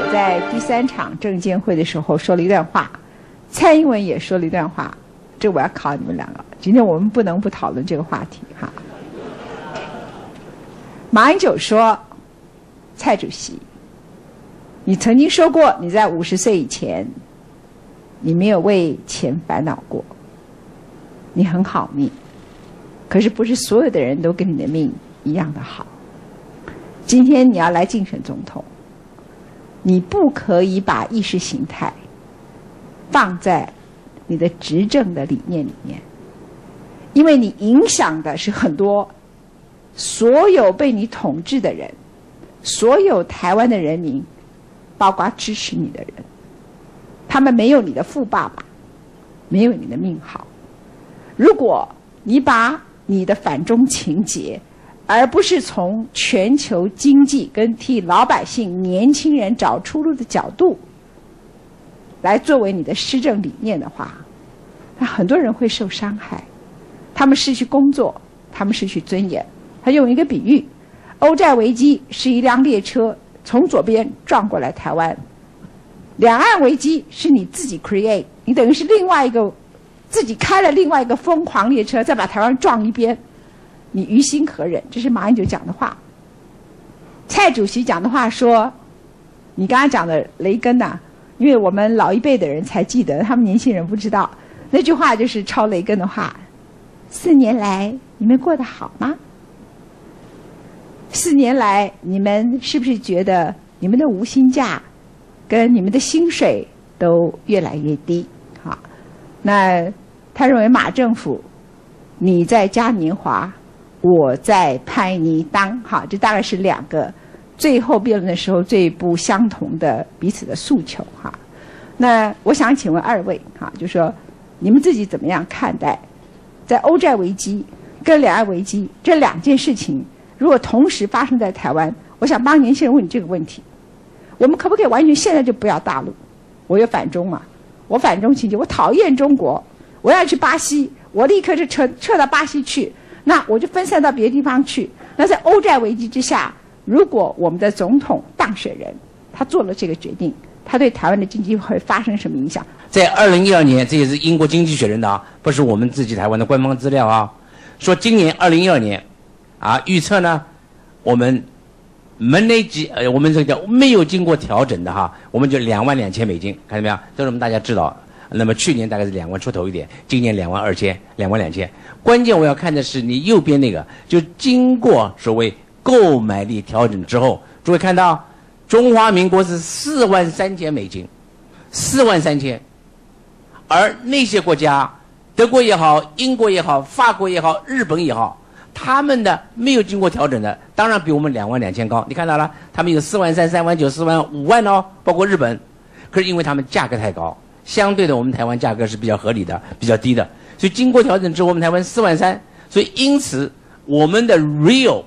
我在第3场政见会的时候说了一段话，蔡英文也说了一段话，这我要考你们两个。今天我们不能不讨论这个话题哈。马英九说：“蔡主席，你曾经说过你在50岁以前，你没有为钱烦恼过，你很好命。可是不是所有的人都跟你的命一样的好。今天你要来竞选总统。”你不可以把意识形态放在你的执政的理念里面，因为你影响的是很多所有被你统治的人，所有台湾的人民，包括支持你的人，他们没有你的富爸爸，没有你的命好。如果你把你的反中情节，而不是从全球经济跟替老百姓、年轻人找出路的角度来作为你的施政理念的话，那很多人会受伤害，他们失去工作，他们失去尊严。他用一个比喻，欧债危机是一辆列车从左边撞过来台湾，两岸危机是你自己 create， 你等于是另外一个自己开了另外一个疯狂列车，再把台湾撞一边。你于心何忍？这是马英九讲的话。蔡主席讲的话说，你刚才讲的雷根呐、因为我们老一辈的人才记得，他们年轻人不知道。那句话就是抄雷根的话：4年来你们过得好吗？4年来你们是不是觉得你们的无薪假跟你们的薪水都越来越低？好，那他认为马政府你在嘉年华，我在拍泥当，哈，这大概是2个最后辩论的时候最不相同的彼此的诉求哈。那我想请问2位哈，就说你们自己怎么样看待在欧债危机跟两岸危机这2件事情，如果同时发生在台湾，我想帮年轻人问你这个问题：我们可不可以完全现在就不要大陆？我有反中嘛，我反中情节，我讨厌中国，我要去巴西，我立刻就撤到巴西去。那我就分散到别的地方去。那在欧债危机之下，如果我们的总统当选人他做了这个决定，他对台湾的经济会发生什么影响？ 在2012年，这也是英国经济学人的啊，不是我们自己台湾的官方资料啊，说今年2012年，啊，预测呢，我们门内级我们这个叫没有经过调整的哈，我们就22000美金，看到没有？这是我们大家知道。那么去年大概是2万出头一点，今年22000、22000。关键我要看的是你右边那个，就经过所谓购买力调整之后，诸位看到中华民国是43000美金，43000，而那些国家，德国也好，英国也好，法国也好，日本也好，他们的没有经过调整的，当然比我们22000高。你看到了，他们有43000、39000、40000、5万哦，包括日本。可是因为他们价格太高。相对的，我们台湾价格是比较合理的，比较低的，所以经过调整之后，我们台湾43000，所以因此我们的 real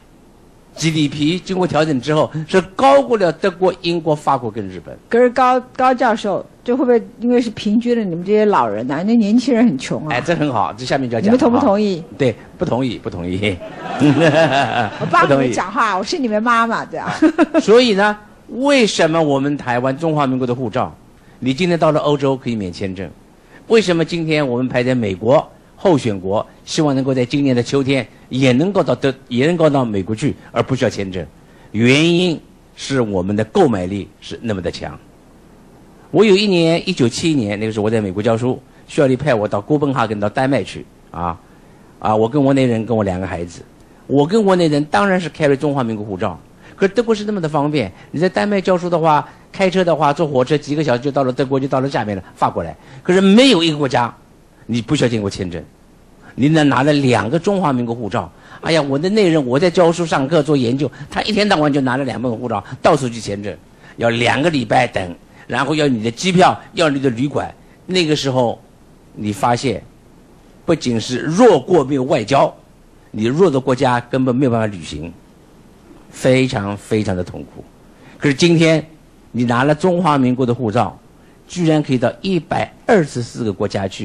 GDP 经过调整之后是高过了德国、英国、法国跟日本。 可是高教授，这会不会因为是平均了你们这些老人呐、那年轻人很穷啊？ 哎，这很好，这下面就要讲。 你们同不同意？ 对，不同意，不同意。 我帮你们讲话，我是你们妈妈，这样。 所以呢，为什么我们台湾中华民国的护照？你今天到了欧洲可以免签证，为什么今天我们排在美国候选国，希望能够在今年的秋天也能够到美国去，而不需要签证？原因是我们的购买力是那么的强。我有一年1971年，那个时候我在美国教书，学校里派我到哥本哈根到丹麦去我跟我那人跟我2个孩子，我跟我那人当然是carry中华民国护照。可是德国是那么的方便，你在丹麦教书的话，开车的话，坐火车几个小时就到了德国，就到了下面了，法国来。可是没有一个国家，你不需要经过签证，你拿了2个中华民国护照。哎呀，我的内人，我在教书、上课、做研究，他一天到晚就拿了2份护照，到处去签证，要2个礼拜等，然后要你的机票，要你的旅馆。那个时候，你发现，不仅是弱国没有外交，你弱的国家根本没有办法旅行。非常非常的痛苦。可是今天你拿了中华民国的护照，居然可以到124个国家去，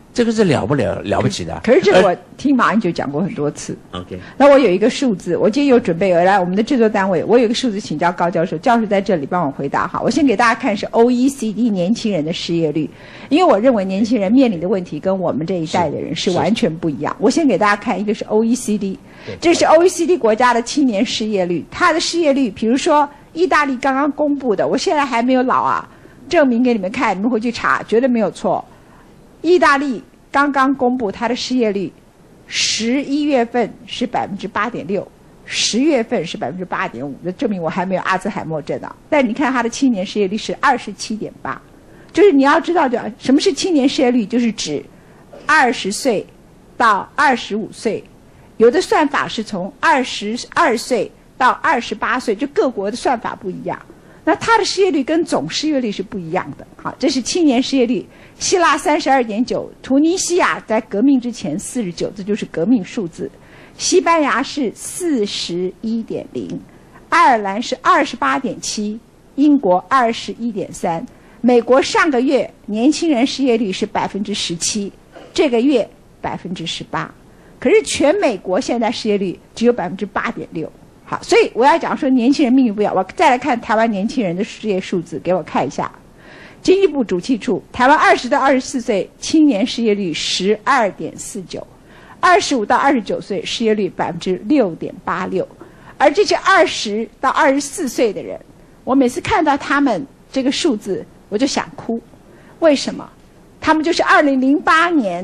这个是了不起的。 可是这个我听马英九讲过很多次。 OK。 那我有一个数字，我今天有准备而来我们的制作单位，我有一个数字请教高教授，教授在这里帮我回答哈。我先给大家看是 OECD 年轻人的失业率，因为我认为年轻人面临的问题跟我们这一代的人是完全不一样。我先给大家看一个是 OECD， 这是 OECD 国家的青年失业率，它的失业率，比如说意大利刚刚公布的，我现在还没有老啊，证明给你们看，你们回去查，绝对没有错。意大利刚刚公布它的失业率，11月份是8.6%，10月份是8.5%，这证明我还没有阿兹海默症啊。但你看它的青年失业率是27.8%，就是你要知道，什么是青年失业率，就是指20岁到25岁，有的算法是从22岁到28岁，就各国的算法不一样。那它的失业率跟总失业率是不一样的。好，这是青年失业率。希腊32.9%，突尼西亚在革命之前49%，这就是革命数字。西班牙是41.0%，爱尔兰是28.7%，英国21.3%。美国上个月年轻人失业率是17%，这个月18%。可是全美国现在失业率只有8.6%。好，所以我要讲说年轻人命运不一样。我再来看台湾年轻人的失业数字，给我看一下。经济部主计处，台湾20到24岁青年失业率12.49%，25到29岁失业率6.86%，而这些20到24岁的人，我每次看到他们这个数字，我就想哭。为什么？他们就是2008年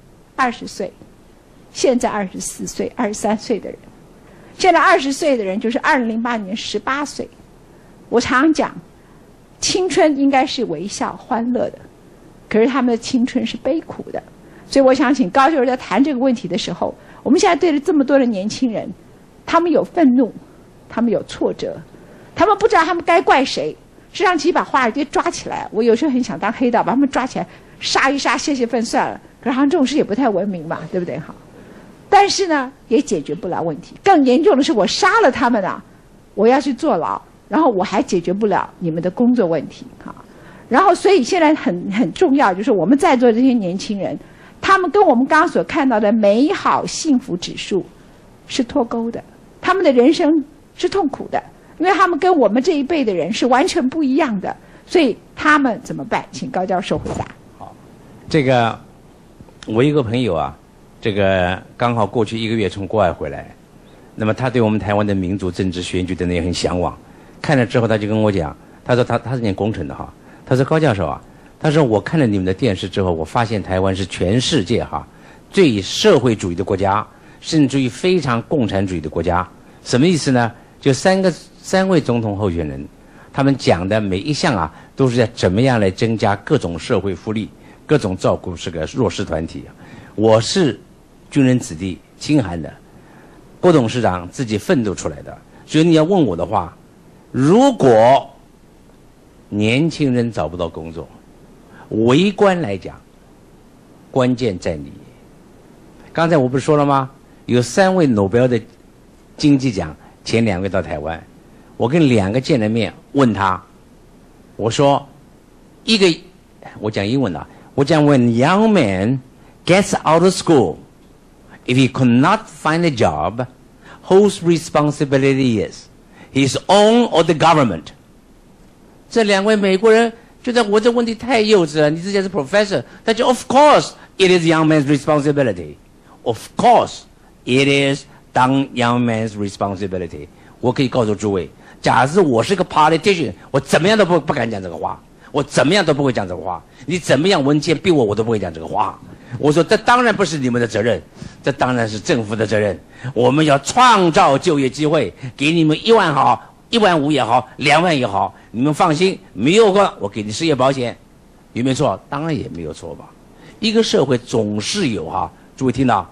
20岁，现在24岁、23岁的人。现在20岁的人就是2008年18岁。我常常讲，青春应该是微笑欢乐的，可是他们的青春是悲苦的。所以我想请高教授在谈这个问题的时候，我们现在对着这么多的年轻人，他们有愤怒，他们有挫折，他们不知道他们该怪谁。实际上，其实把华尔街抓起来，我有时候很想当黑道，把他们抓起来杀一杀，泄愤算了。可是好像这种事也不太文明嘛，对不对？好，但是呢，也解决不了问题。更严重的是，我杀了他们啊，我要去坐牢。然后我还解决不了你们的工作问题哈，然后所以现在很重要，就是我们在座这些年轻人，他们跟我们刚刚所看到的美好幸福指数是脱钩的，他们的人生是痛苦的，因为他们跟我们这一辈的人是完全不一样的，所以他们怎么办？请高教授回答。 好，这个我一个朋友啊，这个刚好过去1个月从国外回来，那么他对我们台湾的民主、政治、选举等等也很向往。看了之后，他就跟我讲，他说他是念工程的哈，他说高教授啊，他说我看了你们的电视之后，我发现台湾是全世界哈最社会主义的国家，甚至于非常共产主义的国家。什么意思呢？就三位总统候选人，他们讲的每一项啊，都是在怎么样来增加各种社会福利，各种照顾这个弱势团体。我是军人子弟，清寒的，郭董事长自己奋斗出来的，所以你要问我的话。如果年轻人找不到工作，微观来讲，关键在你。刚才我不是说了吗？有3位诺贝尔的经济奖，前2位到台湾，我跟2个见了面，问他，我说，我讲英文了，我讲 When young man gets out of school, if he could not find a job, whose responsibility is?His own or the government？ 这2位美国人觉得我这问题太幼稚了。你之前是 professor， 他就 Of course it is young man's responsibility. Of course it is young man's responsibility. 我可以告诉诸位，假设我是个 politician， 我怎么样都不敢讲这个话，我怎么样都不会讲这个话。你怎么样文件逼我都不会讲这个话。我说这当然不是你们的责任，这当然是政府的责任。我们要创造就业机会，给你们1万好，1万5也好，2万也好，你们放心，没有过我给你失业保险，有没有错？当然也没有错吧。一个社会总是有哈，诸位听到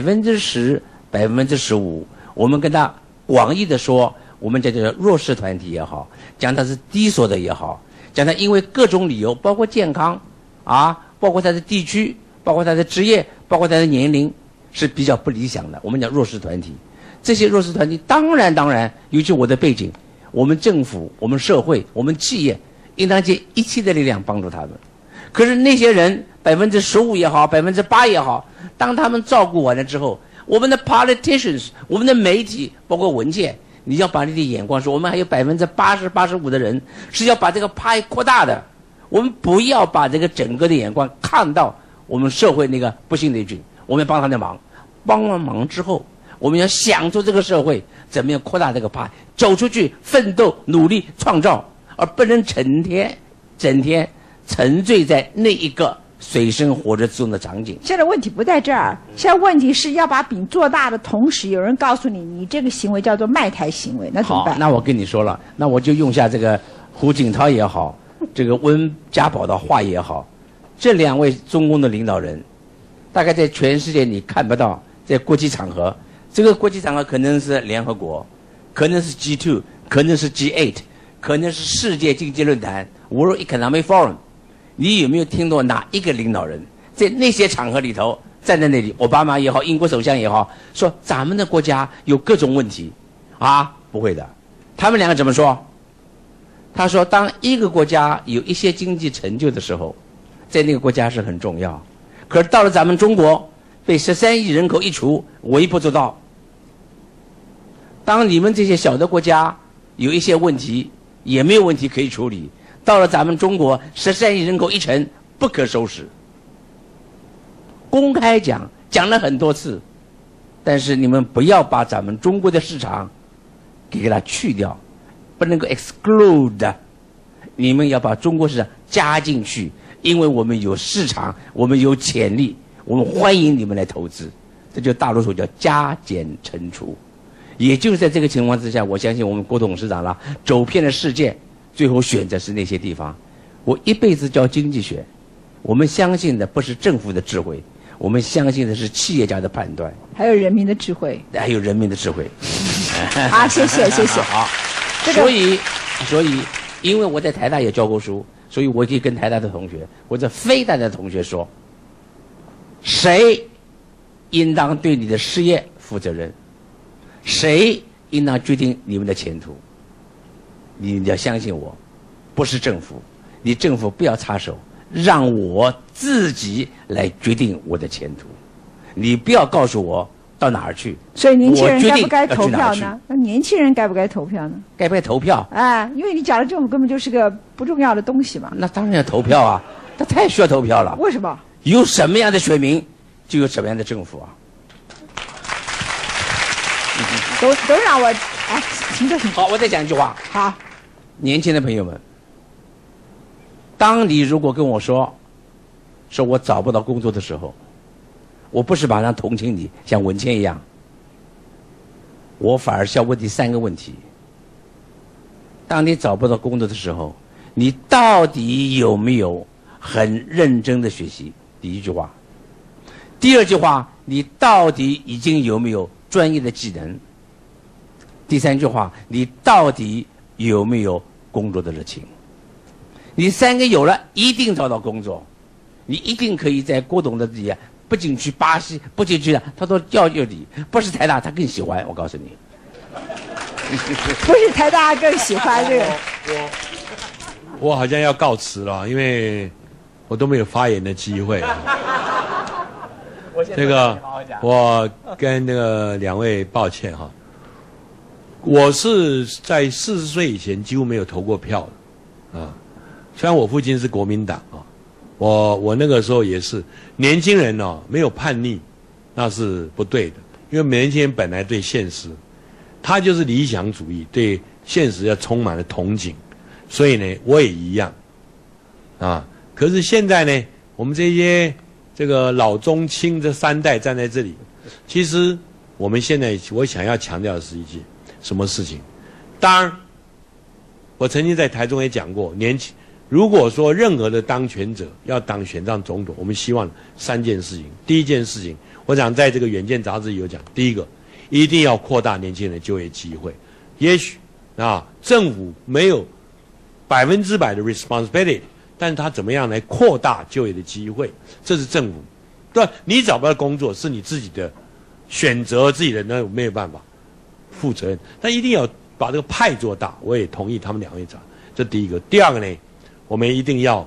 10%、15%，我们跟他广义的说，我们讲这个弱势团体也好，讲他是低所得也好，讲他因为各种理由，包括健康啊，包括他的地区。包括他的职业，包括他的年龄是比较不理想的。我们讲弱势团体，这些弱势团体当然，尤其我的背景，我们政府、我们社会、我们企业应当尽一切的力量帮助他们。 可是那些人15%也好，8%也好，当他们照顾完了之后，我们的 politicians， 我们的媒体，包括文件，你要把你的眼光说，我们还有80%、85%的人是要把这个派扩大的。我们不要把这个整个的眼光看到我们社会那个不幸的一群，我们要帮他的忙，帮完忙之后，我们要想出这个社会怎么样扩大这个派，走出去奋斗努力创造，而不能整天沉醉在那一个水深火热之中的场景。 现在问题不在这儿，现在问题是要把饼做大的同时，有人告诉你，你这个行为叫做卖台行为，那怎么办？ 好，那我跟你说了，那我就用下这个胡锦涛也好，这个温家宝的话也好，这2位中共的领导人，大概在全世界你看不到，在国际场合，这个国际场合可能是联合国，可能是 G2， 可能是 G8， 可能是世界经济论坛 World Economic Forum。你有没有听过哪一个领导人在那些场合里头站在那里，奥巴马也好，英国首相也好，说咱们的国家有各种问题啊？不会的。他们2个怎么说？他说，当一个国家有一些经济成就的时候，在那个国家是很重要。可是到了咱们中国，被13亿人口一除，微不足道。当你们这些小的国家有一些问题，也没有问题可以处理。到了咱们中国，13亿人口一成，不可收拾。公开讲了很多次，但是你们不要把咱们中国的市场给它去掉，不能够 exclude， 你们要把中国市场加进去，因为我们有市场，我们有潜力，我们欢迎你们来投资。这就大陆所叫加减乘除。也就是在这个情况之下，我相信我们郭董事长啦，走遍了世界，最后选择是那些地方。我一辈子教经济学，我们相信的不是政府的智慧，我们相信的是企业家的判断， 还有人民的智慧， 还有人民的智慧。 好，谢谢。 好，所以，因为我在台大也教过书，所以我可以跟台大的同学或者非台大的同学说，谁应当对你的事业负责任，谁应当决定你们的前途。你要相信我，不是政府，你政府不要插手，让我自己来决定我的前途。你不要告诉我到哪儿去。 所以年轻人该不该投票呢？那年轻人该不该投票呢？ 该不该投票？ 哎，因为你讲的政府根本就是个不重要的东西嘛。 那当然要投票啊，他太需要投票了。 为什么？ 有什么样的选民，就有什么样的政府啊。 都让我哎，请坐。 好，我再讲一句话。 好， 年轻的朋友们，当你如果跟我说我找不到工作的时候，我不是马上同情你，像文谦一样，我反而是要问第3个问题。当你找不到工作的时候，你到底有没有很认真的学习？第1句话。第2句话，你到底已经有没有专业的技能？第3句话，你到底有没有工作的热情？你3个有了，一定找到工作，你一定可以在郭董的底下，不仅去巴西，不仅去的，他都要你，不是台大他更喜欢，我告诉你。 不是台大更喜欢这个。 我好像要告辞了，因为我都没有发言的机会。这个我跟那个2位抱歉哈。我是在40岁以前几乎没有投过票的，啊，虽然我父亲是国民党啊，我那个时候也是年轻人哦，没有叛逆，那是不对的，因为年轻人本来对现实，他就是理想主义，对现实要充满了憧憬，所以呢，我也一样，啊，可是现在呢，我们这个老中青这3代站在这里，其实我们现在我想要强调的是一件。什么事情？当然，我曾经在台中也讲过，如果说任何的当权者要选上总统，我们希望3件事情。第1件事情，我想在这个《远见》杂志有讲，第一个，一定要扩大年轻人的就业机会。也许政府没有100%的 responsibility， 但是他怎么样来扩大就业的机会？这是政府。对，你找不到工作是你自己的选择，自己的那没有办法。负责任，但一定要把这个派做大。我也同意他们2位讲，这第一个。第2个呢，我们一定要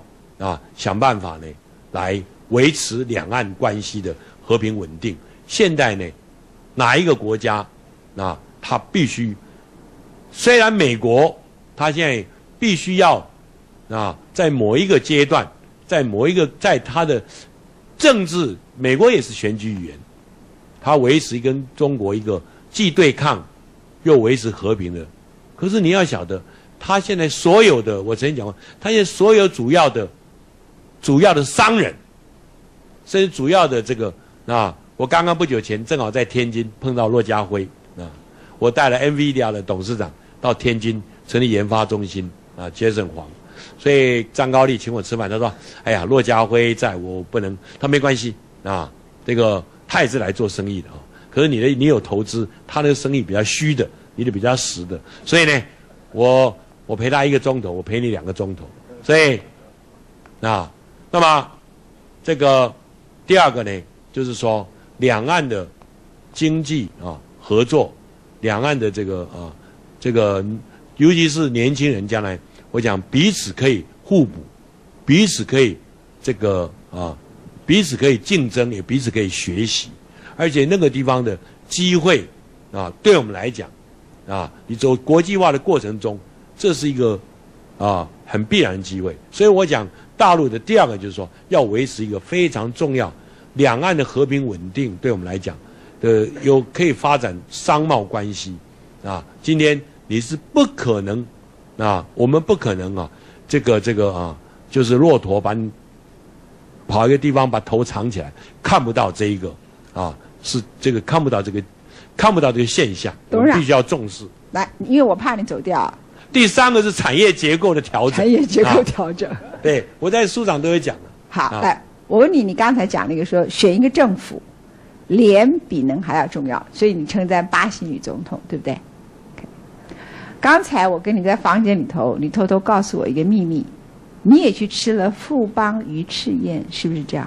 想办法呢来维持两岸关系的和平稳定。现在呢，哪一个国家他必须，虽然美国他现在必须要在某一个阶段，在他的政治，美国也是选举语言，他维持跟中国一个既对抗又维持和平的。可是你要晓得，他现在所有的，我曾经讲过，他现在所有主要的商人，甚至主要的这个我刚刚不久前正好在天津碰到骆家辉我带了 NVIDIA 的董事长到天津成立研发中心Jason Huang，所以张高丽请我吃饭，他说：“哎呀，骆家辉在，我不能。”他没关系这个他也是来做生意的可是你有投资，他那个生意比较虚的，你的比较实的，所以呢，我陪他1个钟头，我陪你2个钟头，所以那么这个第二个呢，就是说两岸的经济合作，两岸的这个尤其是年轻人将来，我讲彼此可以互补，彼此可以彼此可以竞争，也彼此可以学习，而且那个地方的机会对我们来讲你走国际化的过程中，这是一个很必然的机会。所以我讲大陆的第二个就是说，要维持一个非常重要两岸的和平稳定，对我们来讲可以发展商贸关系今天你是不可能我们不可能就是骆驼把你跑一个地方把头藏起来，看不到这一个是这个看不到这个现象，我们必须要重视。 来，因为我怕你走掉。 第三个是产业结构的调整。 产业结构调整。 对，我在书上都有讲的。 好，来，我问你，你刚才讲那个说选一个政府，廉比能还要重要，所以你称赞巴西女总统，对不对？刚才我跟你在房间里头，你偷偷告诉我一个秘密，你也去吃了富邦鱼翅宴，是不是这样？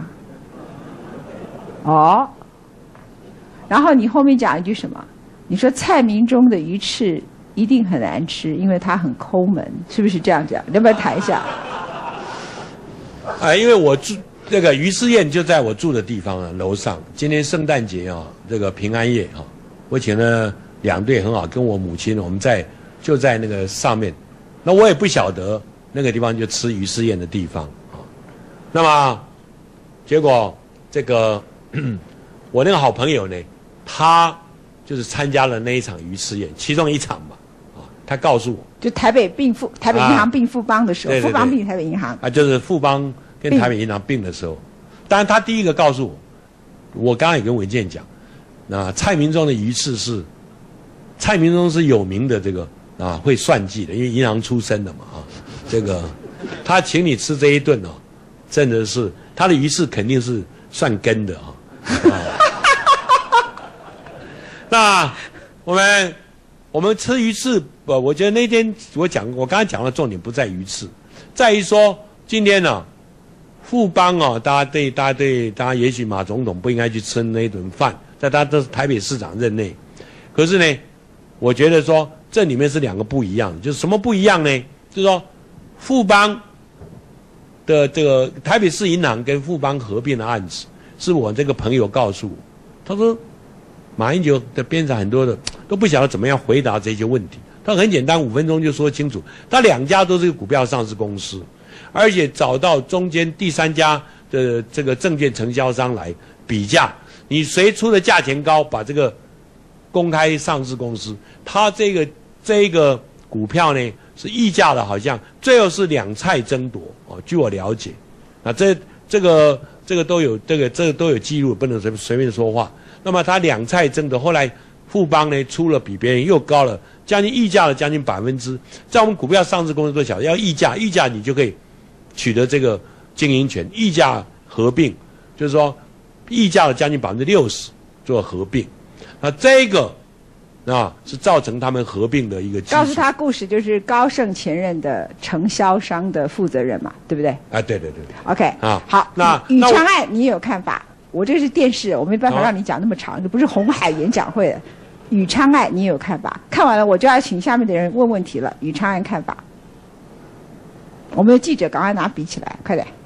然后你后面讲一句什么？你说蔡明忠的鱼翅一定很难吃，因为它很抠门，是不是这样讲？能不能谈一下？ 因为我住这个鱼翅宴就在我住的地方楼上。今天圣诞节这个平安夜我请了2对很好，跟我母亲我们就在那个上面。那我也不晓得那个地方就吃鱼翅宴的地方那么结果这个我那个好朋友呢，他就是参加了那一场鱼翅宴，其中一场吧他告诉我，就台北银行并富邦的时候， 对对对， 富邦并台北银行就是富邦跟台北银行并的时候。当然他第一个告诉我刚刚也跟文健讲，蔡明忠的鱼翅是蔡明忠是有名的这个会算计的，因为银行出身的嘛这个他请你吃这一顿真的是他的鱼翅肯定是算根的那我们吃鱼翅我觉得那天我刚才讲的重点不在鱼翅，在于说今天富邦大家也许马总统不应该去吃那一顿饭，在他都是台北市长任内，可是呢我觉得说这里面是2个不一样的。就是什么不一样呢？就是说富邦的这个台北市银行跟富邦合并的案子，是我这个朋友告诉我，他说马英九的边上很多的都不晓得怎么样回答这些问题。他很简单，5分钟就说清楚。他2家都是股票上市公司，而且找到中间第3家的这个证券承销商来比价，你谁出的价钱高，把这个公开上市公司，他这个股票呢是溢价的，好像最后是2菜争夺据我了解，这个都有都有记录，不能随便说话。那么他2菜争夺，后来富邦呢出了比别人又高了，将近溢价了将近%，在我们股票上市公司都晓得要溢价你就可以取得这个经营权，溢价合并就是说溢价了将近60%做合并，那这个是造成他们合并的一个基础。 告诉他故事就是高盛前任的承销商的负责人嘛，对不对？ 对。 OK 好，那宇昌案你也有看法？我这是电视，我没办法让你讲那么长，这不是红海演讲会的。宇昌案你也有看法？看完了我就要请下面的人问问题了。宇昌案看法，我们的记者赶快拿笔起来，快点。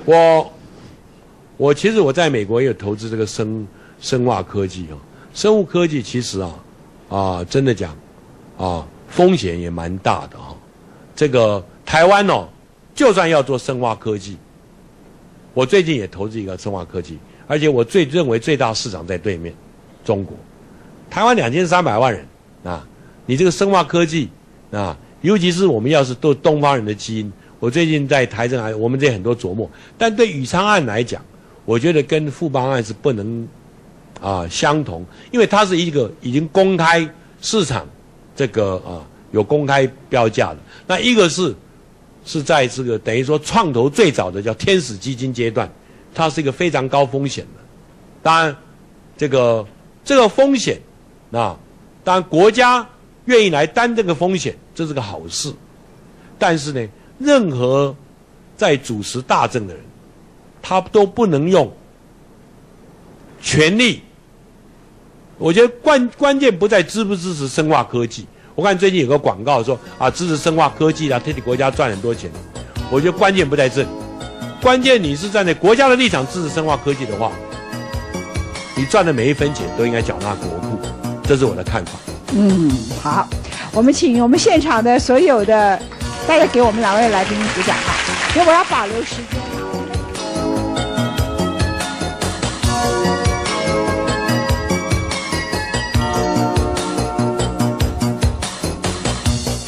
我其实我在美国也有投资这个生化科技啊，生物科技其实真的讲风险也蛮大的哈。这个台湾就算要做生化科技，我最近也投资一个生化科技，而且我认为最大市场在对面，中国。台湾2300万人你这个生化科技尤其是我们要是都东方人的基因，我最近在台政我们这很多琢磨，但对宇昌案来讲，我觉得跟富邦案是不能相同，因为它是一个已经公开市场这个有公开标价的，那一个是在这个等于说创投最早的叫天使基金阶段，它是一个非常高风险的。当然，这个风险当然国家愿意来担这个风险，这是个好事。但是呢，任何在主持大政的人，他都不能用权力。我觉得关键不在支不支持生化科技。我看最近有个广告说支持生化科技替国家赚很多钱。我觉得关键不在这里，关键你是站在国家的立场支持生化科技的话，你赚的每一分钱都应该缴纳国库，这是我的看法。 好，我们请我们现场的所有的大家给我们2位来宾鼓掌因为我要保留时间。